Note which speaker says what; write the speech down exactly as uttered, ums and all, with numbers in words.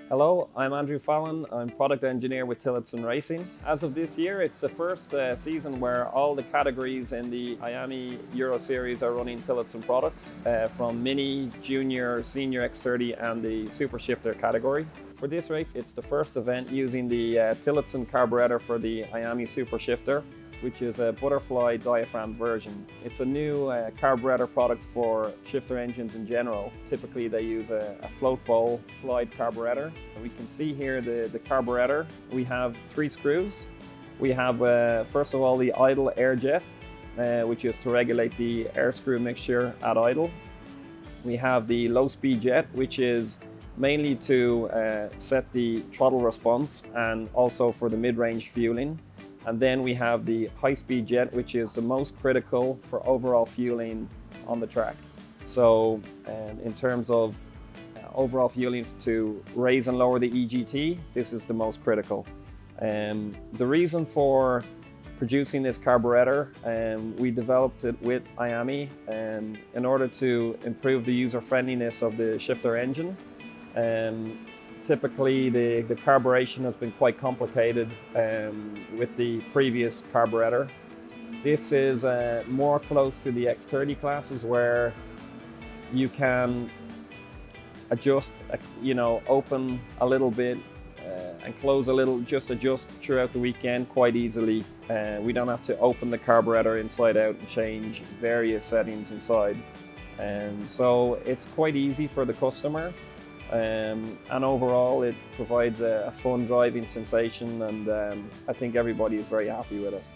Speaker 1: Hello, I'm Andrew Fallon. I'm product engineer with Tillotson Racing. As of this year, it's the first uh, season where all the categories in the I A M E Euro Series are running Tillotson products, uh, from Mini, Junior, Senior X thirty and the Super Shifter category. For this race, it's the first event using the uh, Tillotson carburetor for the I A M E Super Shifter, which is a butterfly diaphragm version. It's a new uh, carburetor product for shifter engines in general. Typically they use a, a float bowl slide carburetor. We can see here the, the carburetor. We have three screws. We have uh, first of all the idle air jet, uh, which is to regulate the air screw mixture at idle. We have the low speed jet, which is mainly to uh, set the throttle response and also for the mid-range fueling. And then we have the high-speed jet, which is the most critical for overall fueling on the track. So um, in terms of uh, overall fueling to raise and lower the E G T, this is the most critical. Um, the reason for producing this carburetor, um, we developed it with I A M E um, in order to improve the user-friendliness of the shifter engine. Um, Typically, the, the carburation has been quite complicated um, with the previous carburetor. This is uh, more close to the X thirty classes where you can adjust, you know, open a little bit uh, and close a little, just adjust throughout the weekend quite easily. Uh, we don't have to open the carburetor inside out and change various settings inside. And so it's quite easy for the customer. Um, and overall it provides a, a fun driving sensation, and um, I think everybody is very happy with it.